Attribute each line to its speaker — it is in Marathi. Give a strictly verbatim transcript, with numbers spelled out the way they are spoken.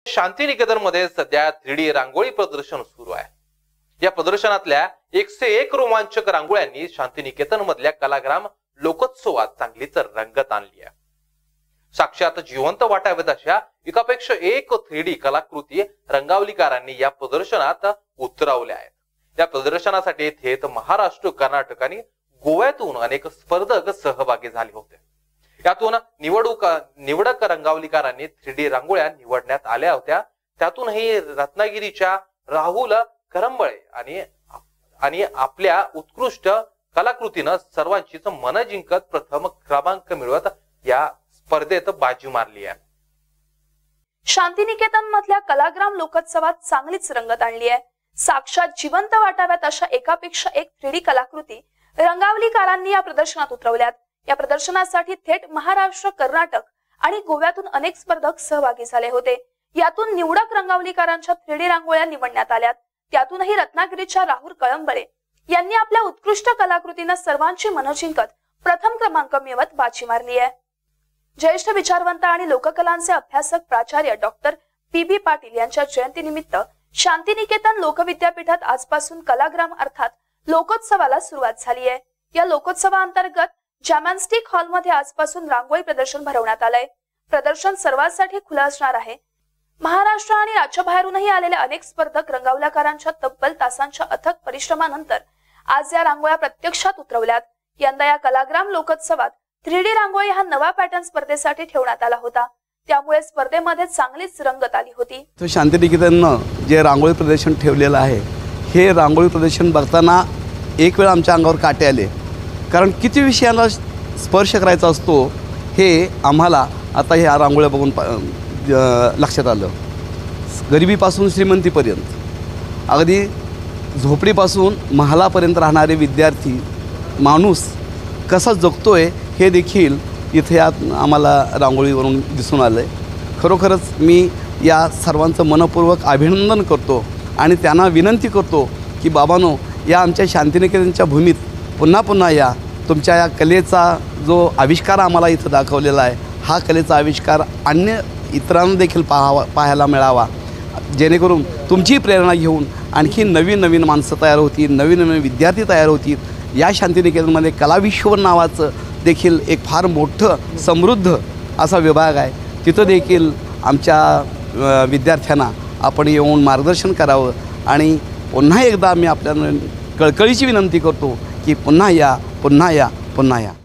Speaker 1: शांतिनिकेतनमध्ये सध्या थ्री डी रांगोळी प्रदर्शन सुरू आहे। या प्रदर्शनातल्या एकशे एक रोमांचक रांगोळ्यांनी शांतिनिकेतन मधल्या कलाग्राम लोकोत्सवात चांगलीच रंगत आणली आहे। साक्षात जिवंत वाटाव्यात अशा एकापेक्षा एक थ्री डी कलाकृती रंगावलीकारांनी या प्रदर्शनात उतरवल्या आहेत। या प्रदर्शनासाठी थेट महाराष्ट्र, कर्नाटक आणि गोव्यातून अनेक स्पर्धक सहभागी झाले होते। यातून निवडूक निवडक रंगावलीकारांनी थ्री डी रांगोळ्या निवडण्यात आल्या होत्या। त्यातूनही रत्नागिरीच्या राहुल करंबळे आणि आणि आपल्या उत्कृष्ट कलाकृतीनं सर्वांचीच मन जिंकत प्रथम क्रमांक मिळवत या स्पर्धेत बाजी मारली आहे।
Speaker 2: शांतिनिकेतन मधल्या कलाग्राम लोकोत्सवात चांगलीच रंगत आणली आहे। साक्षात जिवंत वाटाव्यात अशा एकापेक्षा एक थ्री डी कलाकृती रंगावलीकारांनी या प्रदर्शनात उतरवल्यात। या प्रदर्शनासाठी थेट महाराष्ट्र, कर्नाटक आणि गोव्यातून अनेक स्पर्धक सहभागी झाले होते। यातून निवडक रंगावलीकारांच्या थ्री डी रांगोळ्या निवडण्यात आल्यात। त्यातूनही रत्नागिरीच्या राहुल कळंबळे यांनी आपल्या उत्कृष्ट कलाकृतीनं सर्वांची मन जिंकत प्रथम क्रमांक मिळवत बाजी मारली आहे। ज्येष्ठ विचारवंत आणि लोककलांचे अभ्यासक प्राचार्य डॉक्टर पी बी पाटील यांच्या जयंतीनिमित्त शांतिनिकेतन लोकविद्यापीठात आजपासून कलाग्राम अर्थात लोकोत्सवाला सुरुवात झाली आहे। या लोकोत्सवाअंतर्गत जॅमॅन्स्टिक हॉलमध्ये आजपासून रांगोळी प्रदर्शन भरवण्यात आलंय। प्रदर्शन सर्वांसाठी खुलं असणार आहे। महाराष्ट्र आणि राज्याबाहेरूनही आलेले अनेक स्पर्धक रंगावल्याकारांच्या तब्बल तासांच्या अथक परिश्रमानंतर आज या रांगोळ्या प्रत्यक्षात उतरवल्यात। यंदा या कलाग्राम लोकोत्सवात थ्री डी रांगोळी हा नवा पॅटर्न स्पर्धेसाठी ठेवण्यात आला होता। त्यामुळे स्पर्धेमध्ये चांगलीच रंगत आली होती।
Speaker 3: तो शांतिनिकेतननं जे रांगोळी प्रदर्शन ठेवलेलं आहे, हे रांगोळी प्रदर्शन बघताना एक वेळ आमच्या अंगावर काटे आले, कारण किती विषयांना स्पर्श करायचा असतो हे आम्हाला आता ह्या रांगोळ्या बघून लक्षात आलं। गरिबीपासून श्रीमंतीपर्यंत, अगदी झोपडीपासून महालापर्यंत राहणारे विद्यार्थी माणूस कसा जगतोय हे देखील इथे आम्हाला रांगोळीवरून दिसून आलं आहे। खरोखरच मी या सर्वांचं मनपूर्वक अभिनंदन करतो आणि त्यांना विनंती करतो की बाबांनो, या आमच्या शांतिनिकेतनच्या भूमीत पुन्हा पुन्हा या। तुमच्या या कलेचा जो आविष्कार आम्हाला इथं दाखवलेला आहे, हा कलेचा आविष्कार अन्य इतरांना देखील पाहावा पाहायला मिळावा, जेणेकरून तुमची प्रेरणा घेऊन आणखी नवीन नवीन माणसं तयार होतील, नवीन नवीन विद्यार्थी तयार होतील। या शांतिनिकेतनमध्ये कलाविश्व नावाचं देखील एक फार मोठं समृद्ध असा विभाग आहे। तिथं देखील आमच्या विद्यार्थ्यांना आपण येऊन मार्गदर्शन करावं आणि पुन्हा एकदा मी आपल्याला कळकळीची विनंती करतो की पुन्हा या, पुन्हा या, पुन्हा या।